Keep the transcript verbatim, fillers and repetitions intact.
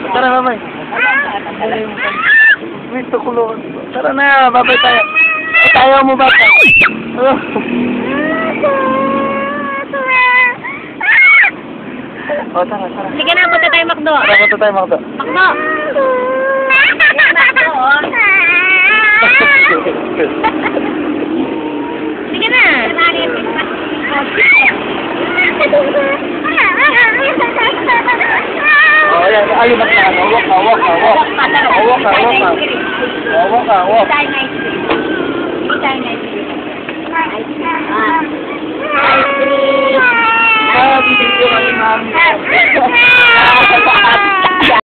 Tara, babay. May tukulungan. Tara na, babay tayo. Ay, ayaw mo ba? Oh. Oh, tara, tara. Sige na, punta tayo Makdo. Tara, punta tayo Makdo. Makdo. Makdo, oh. Sige na. Oh, ayan, ayun na ka. Hawak ka, hawak ka, hawak. Hawak ka, hawak ka. Hawak ka, hawak. Hindi tayo na-ice cream. Hindi tayo na-ice cream. Ice cream. Ah, bibigyan ko kami, ma'am.